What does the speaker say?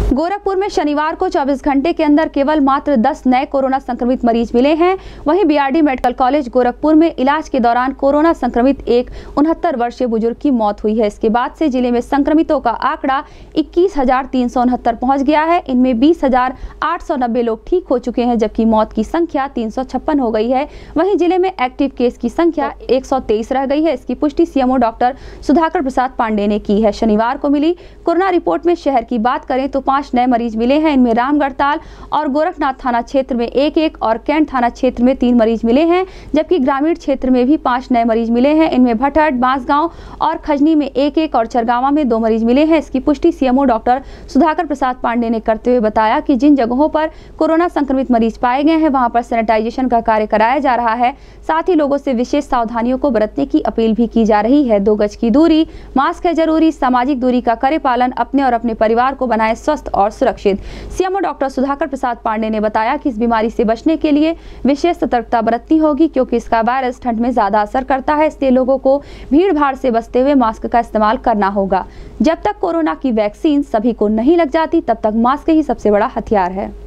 गोरखपुर में शनिवार को 24 घंटे के अंदर केवल मात्र 10 नए कोरोना संक्रमित मरीज मिले हैं। वहीं बीआरडी मेडिकल कॉलेज गोरखपुर में इलाज के दौरान कोरोना संक्रमित एक 69 वर्षीय बुजुर्ग की मौत हुई है। इसके बाद से जिले में संक्रमितों का आंकड़ा 21,369 पहुंच गया है। इनमें 20,890 लोग ठीक हो चुके हैं, जबकि मौत की संख्या 356 हो गई है। वहीं जिले में एक्टिव केस की संख्या 123 रह गई है। इसकी पुष्टि सीएमओ डॉक्टर सुधाकर प्रसाद पांडे ने की है। शनिवार को मिली कोरोना रिपोर्ट में शहर की बात करें तो 5 नए मरीज मिले हैं। इनमें रामगढ़ताल और गोरखनाथ थाना क्षेत्र में 1-1 और कैंट थाना क्षेत्र में 3 मरीज मिले हैं, जबकि ग्रामीण क्षेत्र में भी 5 नए मरीज मिले हैं। इनमें भटहट, बांसगांव और खजनी में 1-1 और चरगावा में 2 मरीज मिले हैं। इसकी पुष्टि सीएमओ डॉक्टर सुधाकर प्रसाद पांडे ने करते हुए बताया कि जिन जगहों पर कोरोना संक्रमित मरीज पाए गए हैं वहां पर सैनिटाइजेशन का कार्य कराया जा रहा है। साथ ही लोगों से विशेष सावधानियों को बरतने की अपील भी की जा रही है। 2 गज की दूरी, मास्क है जरूरी, सामाजिक दूरी का करे पालन, अपने और अपने परिवार को बनाए स्वस्थ और सुरक्षित। सीएमओ डॉक्टर सुधाकर प्रसाद पांडे ने बताया कि इस बीमारी से बचने के लिए विशेष सतर्कता बरतनी होगी, क्योंकि इसका वायरस ठंड में ज्यादा असर करता है। इसलिए लोगों को भीड़ भाड़ से बचते हुए मास्क का इस्तेमाल करना होगा। जब तक कोरोना की वैक्सीन सभी को नहीं लग जाती, तब तक मास्क ही सबसे बड़ा हथियार है।